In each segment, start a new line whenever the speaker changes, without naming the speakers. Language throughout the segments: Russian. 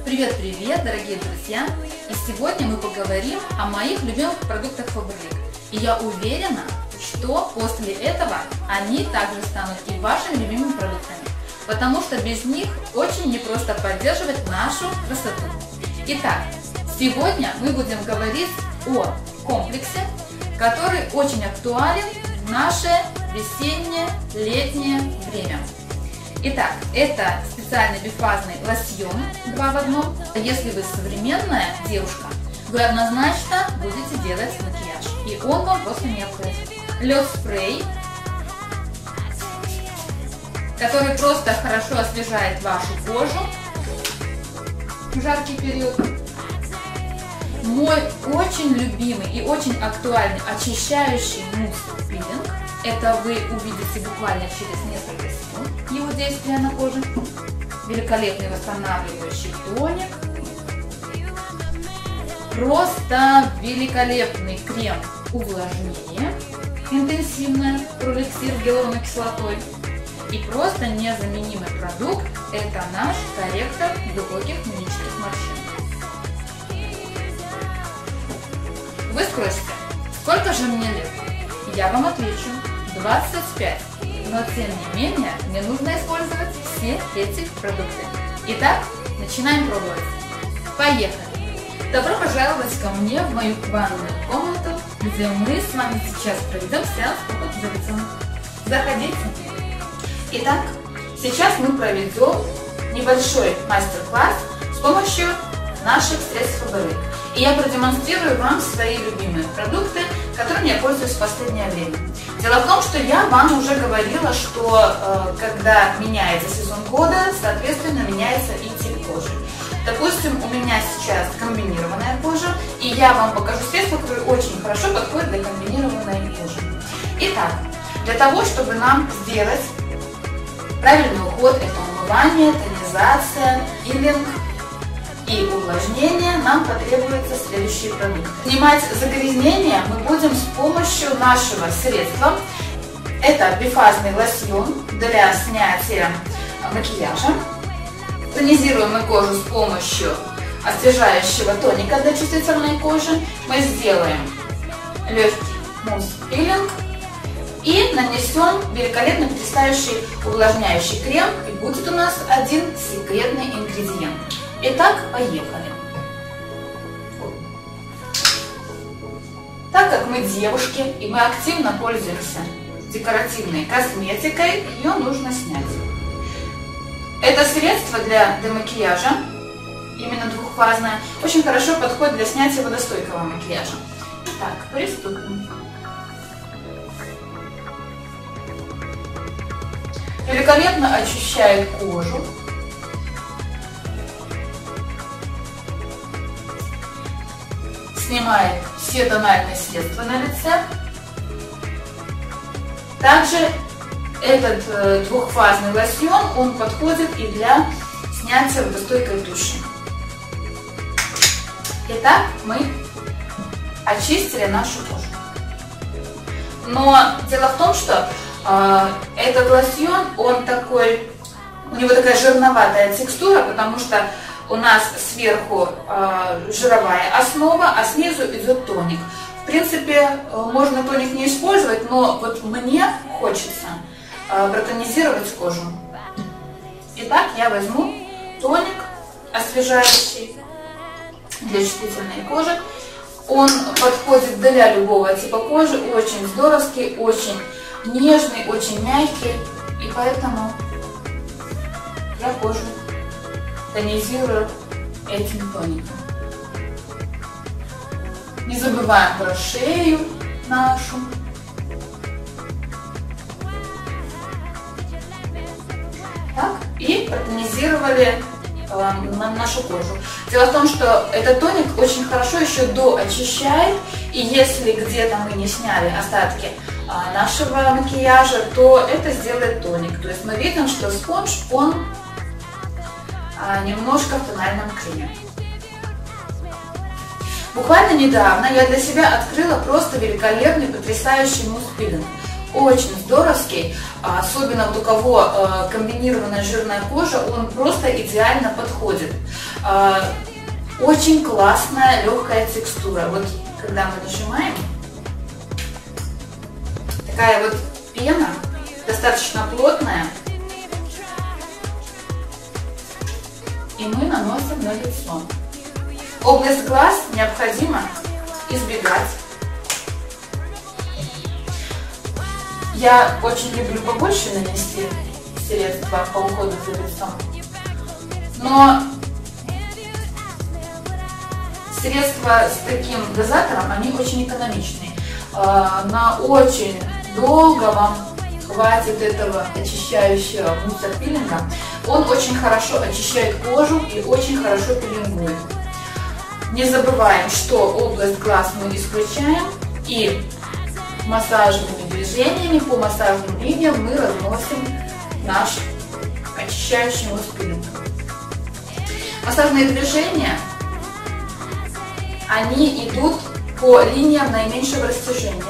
Привет, дорогие друзья! И сегодня мы поговорим о моих любимых продуктах Faberlic. И я уверена, что после этого они также станут и вашими любимыми продуктами, потому что без них очень непросто поддерживать нашу красоту. Итак, сегодня мы будем говорить о комплексе, который очень актуален в наше весеннее-летнее время. Итак, это специальный бифазный лосьон 2 в 1. Если вы современная девушка, вы однозначно будете делать макияж, и он вам просто необходим. Лед-спрей, который просто хорошо освежает вашу кожу в жаркий период. Мой очень любимый и очень актуальный очищающий мусс-пилинг. Это вы увидите буквально через несколько секунд его действия на коже. Великолепный восстанавливающий тоник. Просто великолепный крем увлажнения. Интенсивное пролексир с гиалуроновой кислотой. И просто незаменимый продукт – это наш корректор глубоких мимических морщин. Вы спросите, сколько же мне лет? Я вам отвечу, 25. Но тем не менее, мне нужно использовать все эти продукты. Итак, начинаем пробовать. Поехали! Добро пожаловать ко мне в мою ванную комнату, где мы с вами сейчас проведем сеанс по лицу. Заходите! Итак, сейчас мы проведем небольшой мастер-класс с помощью наших средств Faberlic. И я продемонстрирую вам свои любимые продукты, которыми я пользуюсь в последнее время. Дело в том, что я вам уже говорила, что когда меняется сезон года, соответственно, меняется и тип кожи. Допустим, у меня сейчас комбинированная кожа, и я вам покажу средства, которые очень хорошо подходят для комбинированной кожи. Итак, для того, чтобы нам сделать правильный уход, это умывание, тонизация, пилинг и увлажнение, нам потребуются следующие продукты. Снимать загрязнение мы будем с помощью нашего средства. Это бифазный лосьон для снятия макияжа. Тонизируем мы кожу с помощью освежающего тоника для чувствительной кожи. Мы сделаем легкий мусс-пилинг и нанесем великолепно потрясающий увлажняющий крем. И будет у нас один секретный ингредиент. Итак, поехали. Так как мы девушки и мы активно пользуемся декоративной косметикой, ее нужно снять. Это средство для демакияжа, именно двухфазное, очень хорошо подходит для снятия водостойкого макияжа. Итак, приступим. Великолепно очищает кожу. Снимает все тональные средства на лице. Также этот двухфазный лосьон, он подходит и для снятия водостойкой туши. Итак, мы очистили нашу кожу. Но дело в том, что этот лосьон, он такой, у него такая жирноватая текстура, потому что у нас сверху жировая основа, а снизу идет тоник. В принципе, можно тоник не использовать, но вот мне хочется протонизировать кожу. Итак, я возьму тоник освежающий для чувствительной кожи. Он подходит для любого типа кожи, очень здоровский, очень нежный, очень мягкий. И поэтому я кожу тонизирую этим тоником. Не забываем про шею нашу. Так, и протонизировали нашу кожу. Дело в том, что этот тоник очень хорошо еще доочищает, и если где-то мы не сняли остатки нашего макияжа, то это сделает тоник. То есть мы видим, что спонж, он немножко в тональном креме. Буквально недавно я для себя открыла просто великолепный, потрясающий мусс-пилинг. Очень здоровский, особенно вот у кого комбинированная жирная кожа, он просто идеально подходит. Очень классная, легкая текстура. Вот когда мы нажимаем, такая вот пена, достаточно плотная. И мы наносим на лицо. Область глаз необходимо избегать. Я очень люблю побольше нанести средства по уходу за лицом. Но средства с таким дозатором, они очень экономичные. На очень долго вам хватит этого очищающего мусс-пилинга. Он очень хорошо очищает кожу и очень хорошо пилингует. Не забываем, что область глаз мы исключаем, и массажными движениями по массажным линиям мы разносим наш очищающий мусс-пилинг. Массажные движения, они идут по линиям наименьшего растяжения,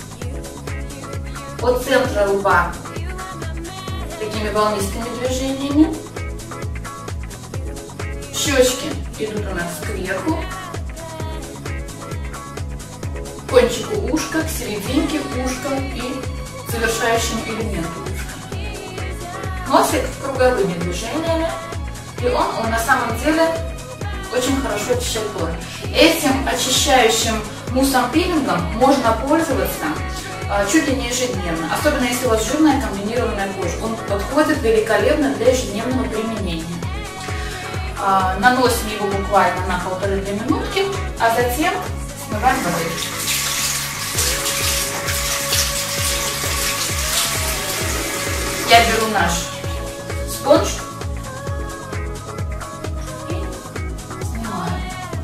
от центра лба такими волнистыми движениями. Щечки идут у нас кверху, кончику ушка, к серединке ушка и завершающему элементу ушка. Носик круговыми движениями, и он на самом деле очень хорошо очищает поры. Этим очищающим муссом-пилингом можно пользоваться чуть ли не ежедневно, особенно если у вас жирная комбинированная кожа. Он подходит великолепно для ежедневного применения. Наносим его буквально на 1,5-2 минутки, а затем смываем водой. Я беру наш спонж и снимаю.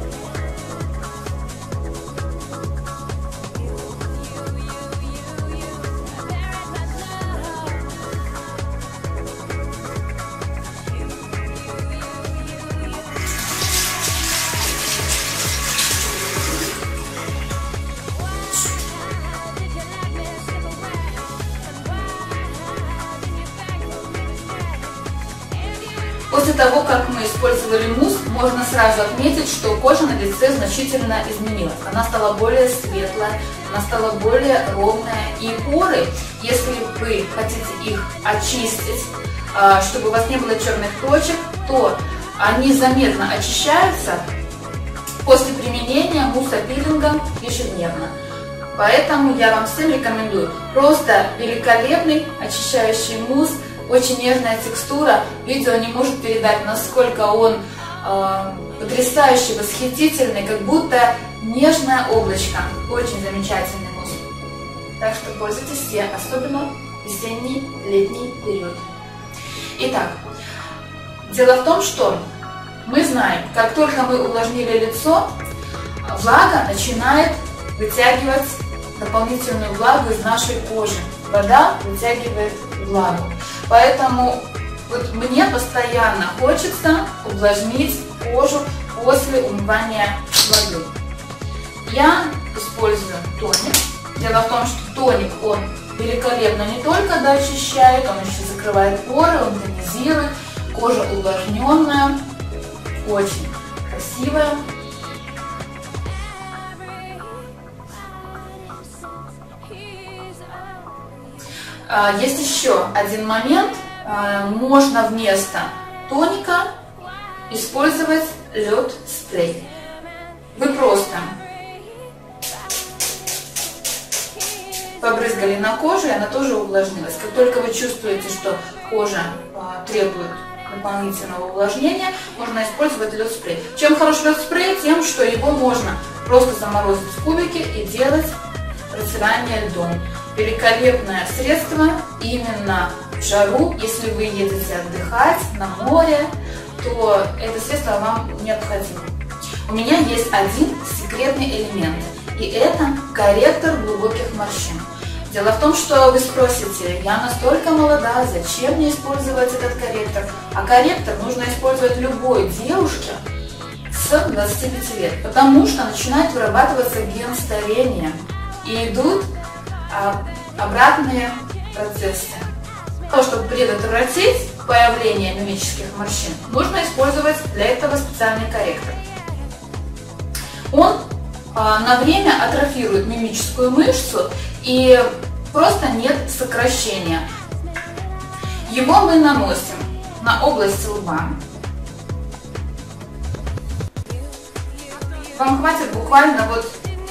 После того, как мы использовали мусс, можно сразу отметить, что кожа на лице значительно изменилась. Она стала более светлая, она стала более ровная. И поры, если вы хотите их очистить, чтобы у вас не было черных точек, то они заметно очищаются после применения мусса-пилинга ежедневно. Поэтому я вам всем рекомендую просто великолепный очищающий мусс. Очень нежная текстура, видео не может передать, насколько он потрясающий, восхитительный, как будто нежное облачко. Очень замечательный мусс. Так что пользуйтесь все, особенно весенний, летний период. Итак, дело в том, что мы знаем, как только мы увлажнили лицо, влага начинает вытягивать дополнительную влагу из нашей кожи. Вода вытягивает влагу. Поэтому вот мне постоянно хочется увлажнить кожу после умывания водой. Я использую тоник. Дело в том, что тоник, он великолепно не только очищает, он еще закрывает поры, он тонизирует. Кожа увлажненная, очень красивая. Есть еще один момент. Можно вместо тоника использовать лед-спрей. Вы просто побрызгали на кожу, и она тоже увлажнилась. Как только вы чувствуете, что кожа требует дополнительного увлажнения, можно использовать лед-спрей. Чем хорош лед-спрей? Тем, что его можно просто заморозить в кубики и делать протирание льдом. Великолепное средство именно в жару. Если вы едете отдыхать на море, то это средство вам необходимо. У меня есть один секретный элемент, и это корректор глубоких морщин. Дело в том, что вы спросите, я настолько молода, зачем мне использовать этот корректор? А корректор нужно использовать любой девушке с 25 лет, потому что начинает вырабатываться ген старения и идут обратные процессы. Для того, чтобы предотвратить появления мимических морщин, нужно использовать для этого специальный корректор. Он на время атрофирует мимическую мышцу и просто нет сокращения. Его мы наносим на область лба. Вам хватит буквально вот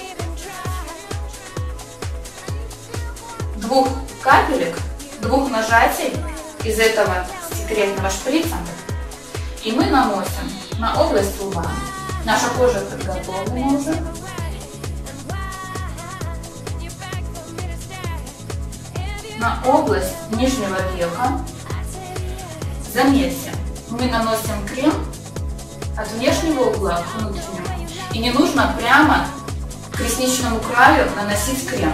2 капелек, 2 нажатий из этого секретного шприца, и мы наносим на область лба. Наша кожа подготовлена уже. На область нижнего века. Заметьте, мы наносим крем от внешнего угла к внутреннему. И не нужно прямо к ресничному краю наносить крем.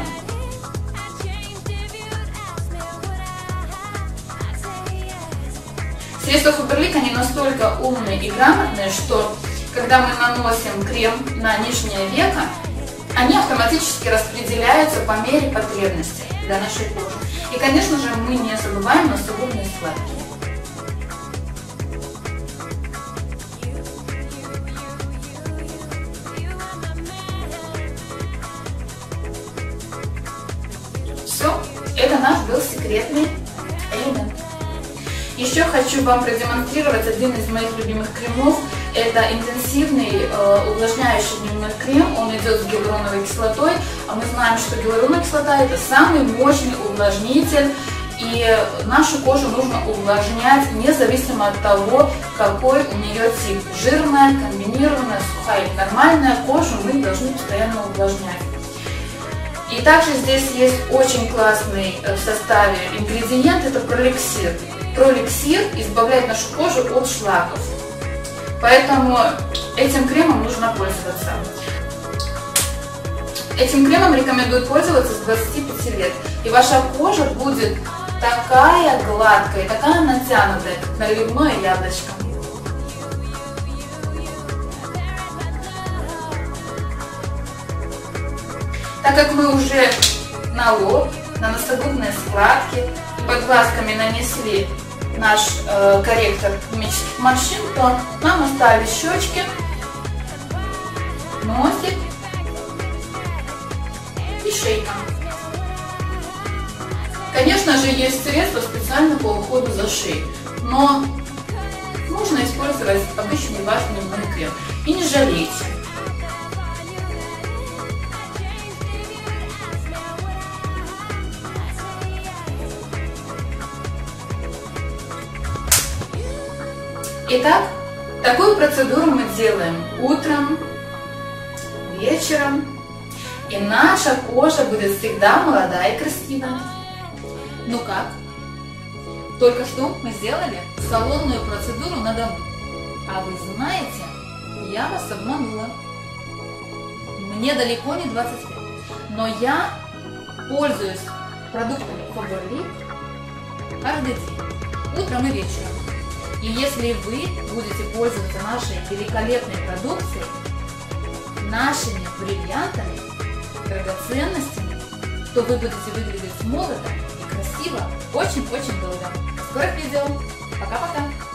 Средства Faberlic, они настолько умные и грамотные, что когда мы наносим крем на нижнее веко, они автоматически распределяются по мере потребности для нашей кожи. И, конечно же, мы не забываем носогубные складки. Все, это наш был секретный элемент. Еще хочу вам продемонстрировать один из моих любимых кремов. Это интенсивный увлажняющий дневной крем. Он идет с гиалуроновой кислотой. А мы знаем, что гиалуроновая кислота – это самый мощный увлажнитель. И нашу кожу нужно увлажнять независимо от того, какой у нее тип. Жирная, комбинированная, сухая или нормальная кожу мы должны постоянно увлажнять. И также здесь есть очень классный в составе ингредиент – это проликсир. Проликсир избавляет нашу кожу от шлаков. Поэтому этим кремом нужно пользоваться. Этим кремом рекомендуют пользоваться с 25 лет. И ваша кожа будет такая гладкая, такая натянутая, как наливное яблочко. Так как мы уже на лоб, на носогубные складки и под глазками нанесли наш корректор мимических морщин, то нам остались щечки, носик и шейка. Конечно же, есть средства специально по уходу за шеей, но нужно использовать обычный ваш дневной крем. И не жалейте. Итак, такую процедуру мы делаем утром, вечером, и наша кожа будет всегда молодая и красивая. Ну как? Только что мы сделали салонную процедуру на дому. А вы знаете, я вас обманула. Мне далеко не 25, но я пользуюсь продуктами Faberlic каждый день, утром и вечером. И если вы будете пользоваться нашей великолепной продукцией, нашими бриллиантами, драгоценностями, то вы будете выглядеть молодо и красиво очень-очень долго. До скорых видео. Пока-пока.